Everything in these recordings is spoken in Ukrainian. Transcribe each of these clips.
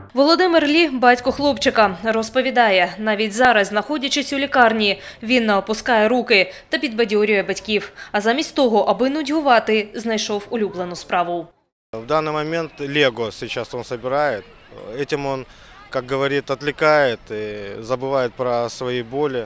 Володимир Лі – батько хлопчика. Розповідає, навіть зараз, знаходячись у лікарні, він не опускає руки та підбадьорює батьків. А замість того, аби нудьгувати, знайшов улюблену справу. В данный момент Лего сейчас он собирает. Этим он, как говорит, отвлекает и забывает про свои боли.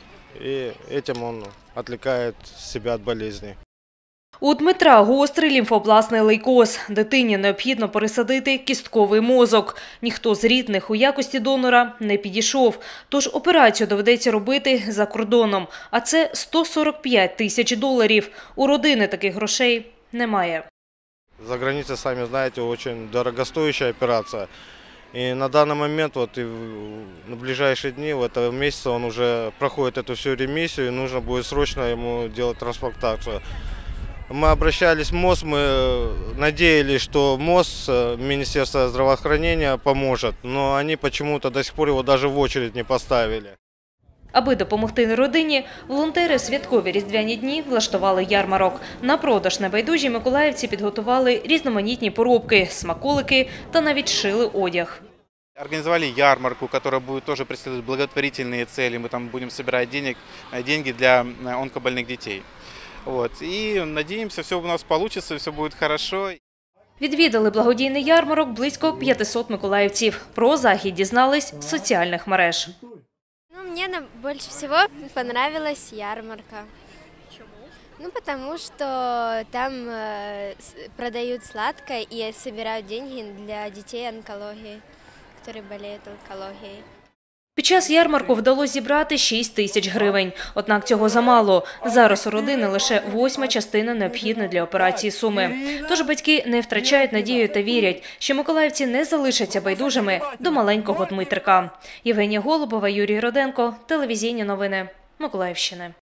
И этим он отвлекает себя от болезней. У Дмитра гострий лімфобластний лейкоз. Дитині необхідно пересадити кістковий мозок. Ніхто з рідних у якості донора не підійшов. Тож операцію доведеться робити за кордоном. А це $145 тисяч. У родини таких грошей немає. За границей, сами знаете, очень дорогостоящая операция. И на данный момент, вот и на ближайшие дни, в этом месяце он уже проходит эту всю ремиссию, и нужно будет срочно ему делать трансплантацию. Мы обращались в МОЗ, мы надеялись, что МОЗ, Министерство здравоохранения, поможет, но они почему-то до сих пор его даже в очередь не поставили. Аби допомогти родині, волонтери в святкові різдвяні дні влаштували ярмарок. На продаж небайдужі миколаївці підготували різноманітні поробки, смаколики та навіть шили одяг. Организовали ярмарку, которая будет тоже преследовать благотворительные цели. Мы там будем собирать деньги для онкобольных детей. Вот. И надеемся, все у нас получится, все будет хорошо. Відвідали благодійний ярмарок близько 500 миколаївців. Про захід дізнались з соціальних мереж. Мне больше всего понравилась ярмарка. Почему? Потому что там продают сладкое и собирают деньги для детей онкологии, которые болеют онкологией. Під час ярмарку вдалося зібрати 6 тисяч гривень. Однак цього замало. Зараз у родини лише 8 частина необхідної для операції суми. Тож батьки не втрачають надію та вірять, що миколаївці не залишаться байдужими до маленького Дмитрика. Євгенія Голубова, Юрій Роденко. Телевізійні новини Миколаївщини.